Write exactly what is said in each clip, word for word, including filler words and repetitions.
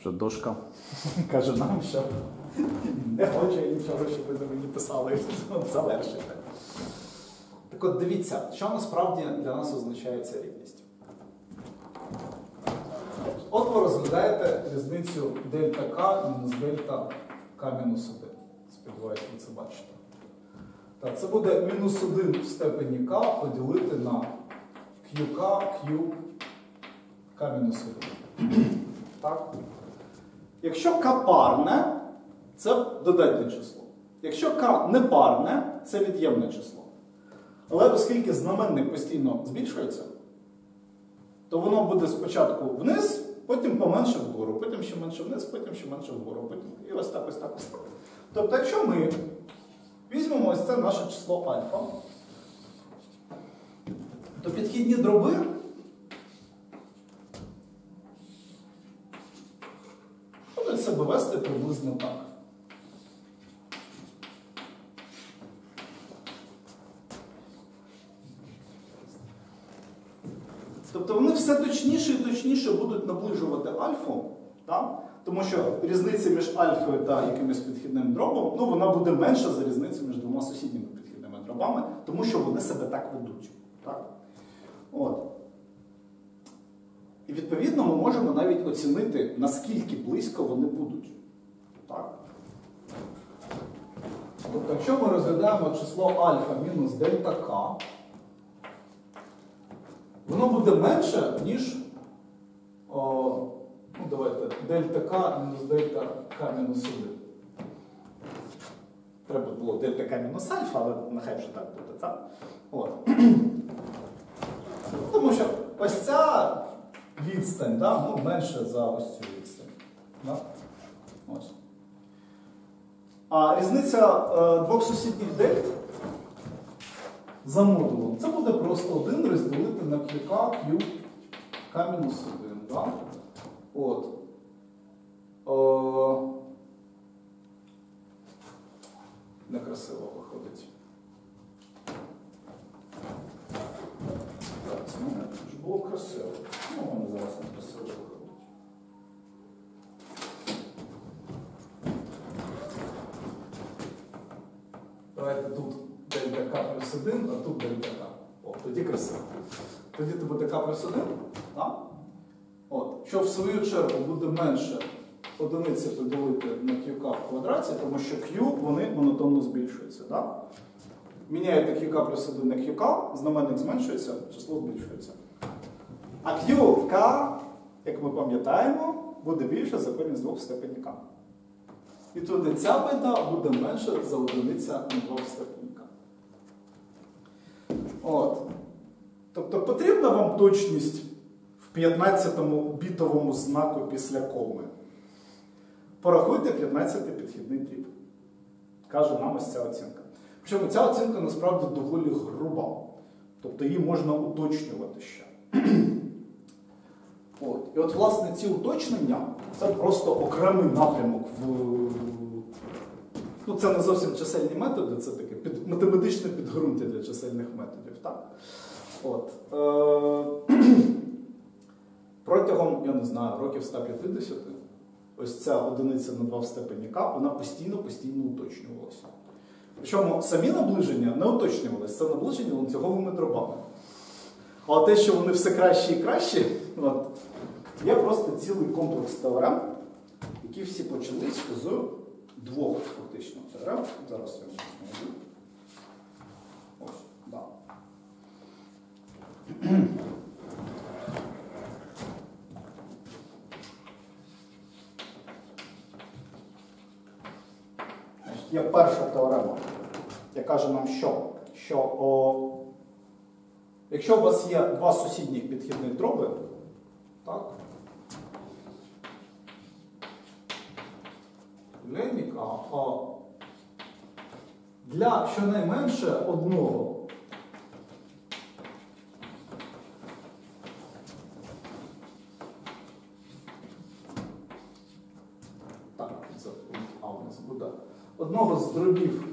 вже дошка каже нам, що не хоче нічого, щоб ви мені писали, завершити. Так от дивіться, що насправді для нас означає ця рівність. От ви розглядаєте різницю дельта К мінус дельта К мінус один. Сподіваюся, ви це бачите. Так, це буде мінус один в степені К поділити на QK, Q, К мінус один. Так? Якщо К парне, це додатнє число. Якщо К не парне, це від'ємне число. Але оскільки знаменник постійно збільшується, то воно буде спочатку вниз, потім поменше вгору, потім ще менше вниз, потім ще менше вгору, потім і ось так, ось так, ось так. Тобто, якщо ми візьмемо ось це наше число альфа, то підхідні дроби будуть себе вести приблизно так. Тобто вони все точніше і точніше будуть наближувати альфу, так? Тому що різниця між альфою та якимось підхідним дробом, ну, вона буде менша за різницю між двома сусідніми підхідними дробами, тому що вони себе так ведуть. Так? От. І відповідно ми можемо навіть оцінити, наскільки близько вони будуть. Так? Тобто, якщо ми розглядаємо число альфа мінус дельта К, воно буде менше, ніж о, ну, давайте, дельта К мінус дельта К мінус один. Треба було дельта К мінус альфа, але нехай вже так буде. Так? От. Тому що ось ця відстань, да, ну, менше за ось цю відстань. Да? Ось. А різниця е, двох сусідніх дельт за модулом, це буде просто один розділити на QK, Q, К мінус один. Да? От. О... Некрасиво виходить. Так, це мене ж було красиво. Ну, воно зараз некрасиво виходить. Давайте тут дельта К плюс один, а тут дельта К. О, тоді красиво. Тоді це буде К плюс один, так? От, що в свою чергу буде менше одиниці поділити на QK в квадраті, тому що Q, вони монотонно збільшуються. Да? Міняєте QK плюс один на QK, знаменник зменшується, число збільшується. А QK, як ми пам'ятаємо, буде більше за корінь з двох в степені К. І туди ця бита буде менше за одиниця на два в степені К. От. Тобто потрібна вам точність в п'ятнадцятому бітовому знаку після коми. Порахуйте п'ятнадцятий підхідний дріб. Каже нам ось ця оцінка. Причому ця оцінка насправді доволі груба. Тобто її можна уточнювати ще. От. І от, власне, ці уточнення – це просто окремий напрямок в... Ну, це не зовсім чисельні методи, це таке під... математичне підґрунтя для чисельних методів. Так? От. Е... Протягом, я не знаю, років ста п'ятдесят ось ця одиниця на два в степені К, вона постійно-постійно уточнювалася. Причому самі наближення не уточнювалися, це наближення ланцюговими дробами. А те, що вони все кращі і кращі, от, є просто цілий комплекс теорем, які всі почались з двох фактично теорем. Зараз я вам знайду. Ось, да. Є перша теорема, яка каже нам, що, що о, якщо у вас є два сусідніх підхідних дроби, так, лінійка, а для щонайменше одного так, це а у нас буде одного з дробів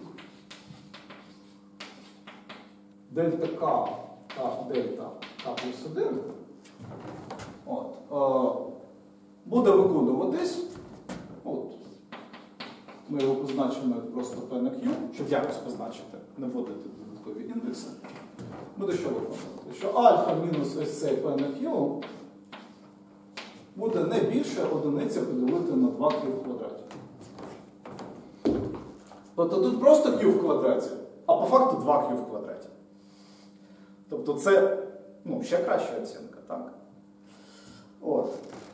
дельта К та дельта К плюс один, от, е, буде виконуватись. От. Ми його позначимо як просто P на Q, щоб якось позначити, не вводити додаткові індекси. Буде що виконувати? Що альфа мінус ось цей P на Q буде не більше одиниця поділити на два Q в квадраті. Тобто тут просто Q в квадраті, а по факту два Q в квадраті. Тобто це, ну, ще краща оцінка, так? От.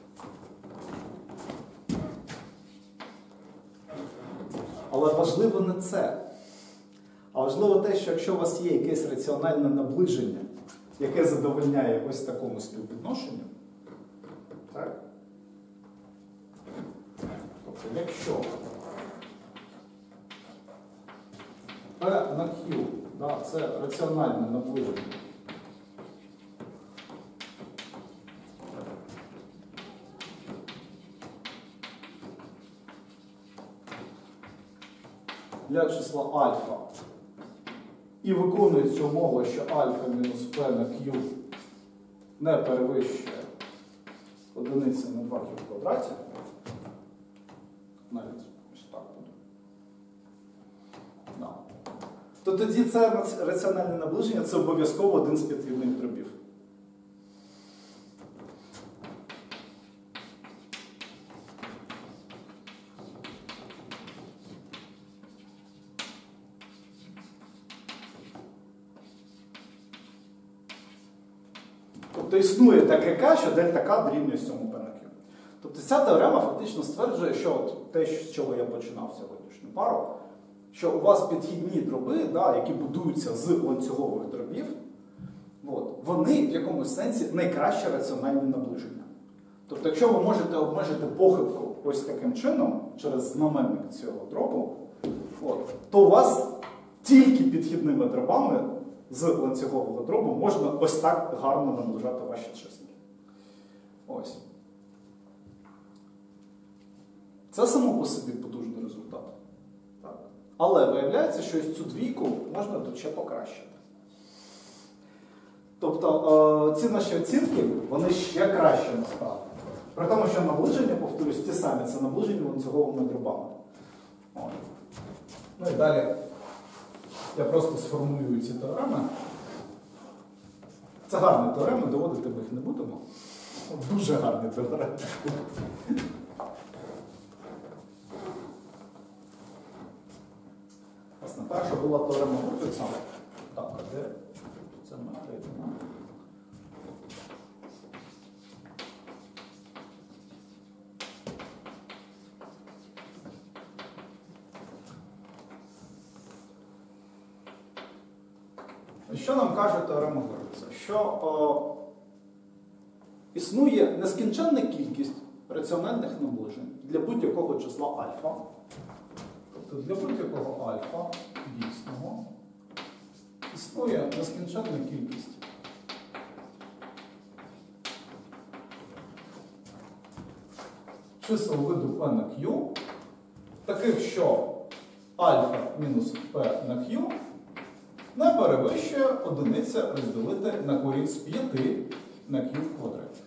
Але важливо не це. А важливо те, що якщо у вас є якесь раціональне наближення, яке задовольняє ось такому співвідношенню, так? Тобто, якщо P на Q, да, це раціональне наближення, для числа альфа і виконується умова, що альфа мінус P на Q не перевищує одиниця на два Q в квадраті, навіть ось так буде, да. То тоді це раціональне наближення, це обов'язково один з підхідних дробів. Тобто існує таке К, що дельта К дорівнює сьому P на Q. Тобто ця теорема фактично стверджує, що от те, з чого я починав сьогоднішню пару, що у вас підхідні дроби, да, які будуються з ланцюгових дробів, от, вони в якомусь сенсі найкраще раціональне наближення. Тобто, якщо ви можете обмежити похибку ось таким чином, через знаменник цього дробу, от, то у вас тільки підхідними дробами з ланцюгового дробу можна ось так гарно наближати ваші числення. Ось. Це само по собі потужний результат. Так. Але виявляється, що ось цю двійку можна тут ще покращити. Тобто ці наші оцінки, вони ще краще насправді. При тому, що наближення, повторюсь, ті самі, це наближення ланцюговими дробами. Ось. Ну і далі я просто сформулюю ці теореми. Це гарні теореми, доводити ми їх не будемо. Дуже гарні теореми. Власне, перша була теорема Гурвіца. Так, а де? Це ми знайдемо. Що нам каже теорема Гурвіца? Що о, існує нескінченна кількість раціональних наближень для будь-якого числа альфа. Тобто для будь-якого альфа дійсного існує нескінченна кількість чисел виду P на Q, таких, що альфа мінус P на Q не перевищує одиниця розділити на корінь з п'яти на Q в квадраті.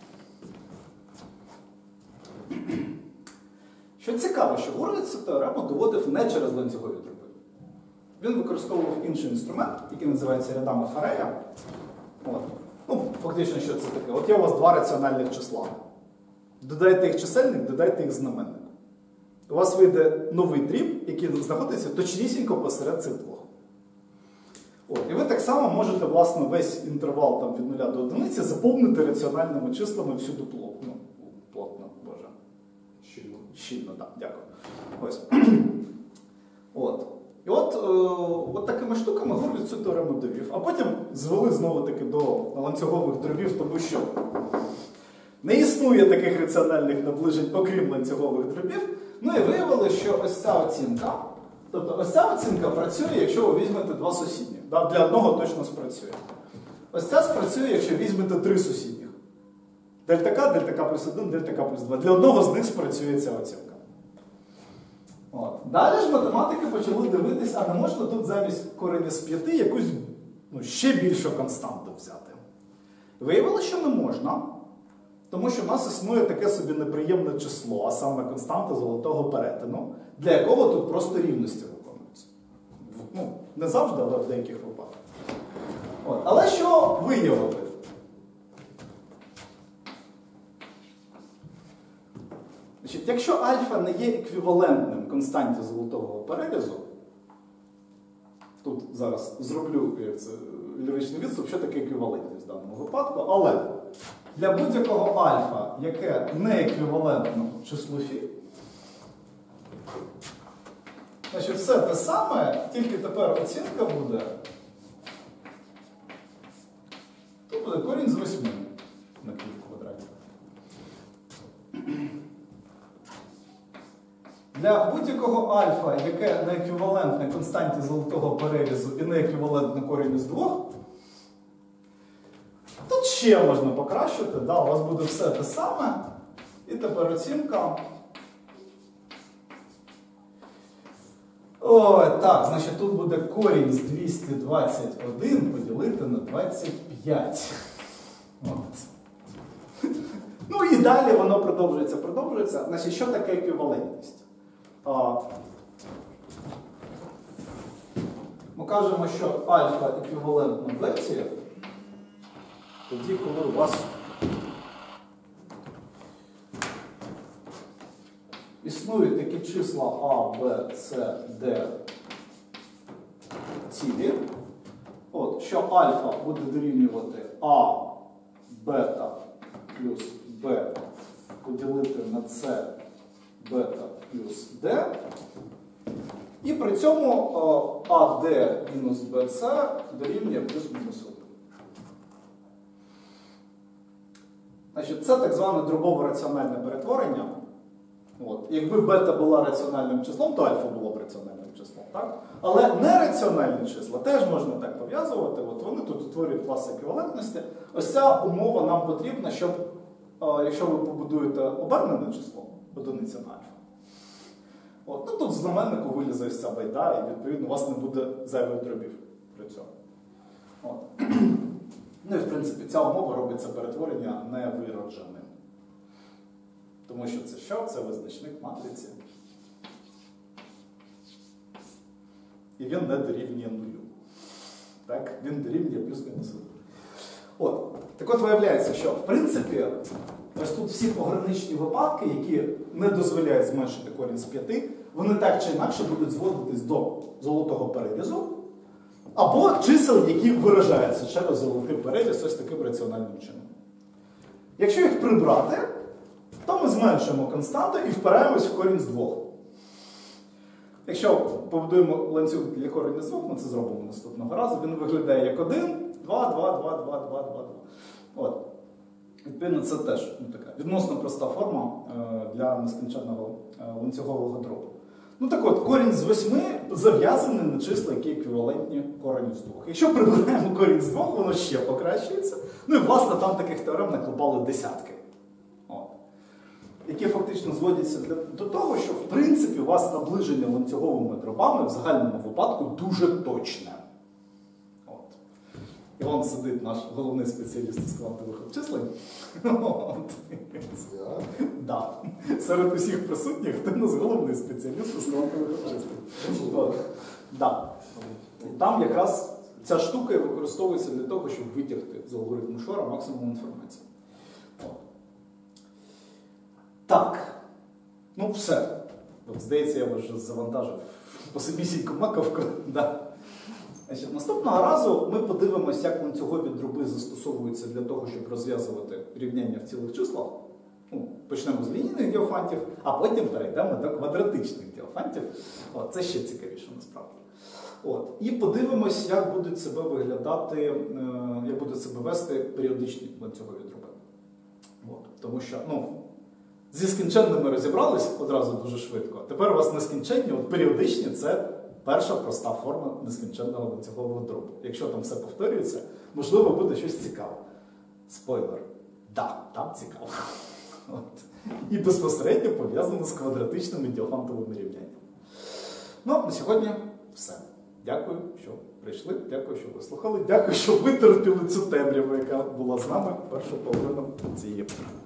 Що цікаво, що Гурвіц цю теорему доводив не через ланцюгові дроби. Він використовував інший інструмент, який називається рядами Феррея. От. Ну, фактично, що це таке? От є у вас два раціональних числа. Додайте їх чисельник, додайте їх знаменник. У вас вийде новий дріб, який знаходиться точнісінько посеред цих двох. От. І ви так само можете, власне, весь інтервал там, від нуля до одиниці заповнити раціональними числами всюди плотно. Плотно, боже. Щільно. Щільно, так, дякую. Ось. От. І от, е, от такими штуками Гурвіц цю теорему довів. А потім звели знову-таки до ланцюгових дробів, тому що не існує таких раціональних наближень, окрім ланцюгових дробів. Ну і виявили, що ось ця оцінка, тобто ось ця оцінка працює, якщо ви візьмете два сусідніх. Да? Для одного точно спрацює. Ось ця спрацює, якщо візьмете три сусідніх. Дельта К, дельта К плюс один, дельта К плюс два. Для одного з них спрацює ця оцінка. От. Далі ж математики почали дивитися, а не можна тут замість кореня з п'яти якусь ну, ще більшу константу взяти. Виявилося, що не можна. Тому що в нас існує таке собі неприємне число, а саме константа золотого перетину, для якого тут просто рівності виконуються. Ну, не завжди, але в деяких випадках. От. Але що виявили? Значить, якщо альфа не є еквівалентним константі золотого перерізу, тут зараз зроблю як це, ліричний відступ, що таке еквівалентність в даному випадку, але для будь-якого альфа, яке не еквівалентно числу фі, значить все те саме, тільки тепер оцінка буде, тут буде корінь з восьми на пів в квадраті. Для будь-якого альфа, яке не еквівалентне константі золотого перерізу і не еквівалентне корінь з двох, тут ще можна покращити, да, у вас буде все те саме, і тепер оцінка. Ой, так, значить тут буде корінь з двісті двадцять один поділити на двадцять п'ять. От. Ну і далі воно продовжується, продовжується. Значить, що таке еквівалентність? А, ми кажемо, що альфа еквівалентно беті, тоді, коли у вас існують такі числа А, Б, С, Д цілі, от, що альфа буде дорівнювати А, бета плюс Б поділити на С, бета плюс D, і при цьому АД мінус БЦ дорівнює плюс-мінус один. Значить, це так зване дробове раціональне перетворення. От. Якби бета була раціональним числом, то альфа було б раціональним числом. Так? Але нераціональні числа теж можна так пов'язувати. От вони тут утворюють клас еквівалентності. Ось ця умова нам потрібна, щоб, якщо ви побудуєте обернене число, одиниця на альфа, от, ну тут в знаменнику вилізе ось ця байда, і відповідно у вас не буде зайвих дробів при цьому. От. Ну і в принципі ця умова робить це перетворення невиродженим. Тому що це що? Це визначник матриці. І він не дорівнює нулю. Так? Він дорівнює плюс-мінус один. От. Так от виявляється, що в принципі ось тут всі пограничні випадки, які не дозволяють зменшити корінь з п'яти, вони так чи інакше будуть зводитись до золотого перерізу, або чисел, які виражаються через золотий переріз ось таким раціональним чином. Якщо їх прибрати, то ми зменшуємо константу і впираємось в корінь з двох. Якщо побудуємо ланцюг для коріння з двох, ми це зробимо наступного разу, він виглядає як один, два, два, два, два, два, два. От. Відповідно, це теж ну, така відносно проста форма е, для нескінченного е, ланцюгового дробу. Ну так от, корінь з восьми зав'язаний на числа, які еквівалентні кореню з двох. Якщо прибираємо корінь з двох, воно ще покращується. Ну і, власне, там таких теорем наклепали десятки. От. Які фактично зводяться для, до того, що, в принципі, у вас наближення ланцюговими дробами в загальному випадку дуже точне. І вон сидить наш головний спеціаліст з квантових обчислень. Да. Серед усіх присутніх ти у нас головний спеціаліст з квантових обчислень. Да. Там якраз ця штука використовується для того, щоб витягти з алгоритму Шора максимум інформації. Так. Ну все. Здається, я вже завантажив по собісіньку маковку. Да. Значить, наступного разу ми подивимося, як ланцюгові дроби застосовуються для того, щоб розв'язувати рівняння в цілих числах. Ну, почнемо з лінійних діофантів, а потім перейдемо до квадратичних діофантів. От, це ще цікавіше насправді. От. І подивимось, як будуть себе виглядати, як будуть себе вести періодичні ланцюгові дроби. От. Тому що, ну, зі скінченними розібрались одразу дуже швидко. Тепер у вас нескінченні, от періодичні – це перша проста форма нескінченного ланцюгового дробу. Якщо там все повторюється, можливо, буде щось цікаве. Спойлер. Да, там цікаво. От. І безпосередньо пов'язано з квадратичними діофантовими рівняннями. Ну, на сьогодні все. Дякую, що прийшли, дякую, що вислухали, дякую, що витерпіли цю темряву, яка була з нами першу половину цієї.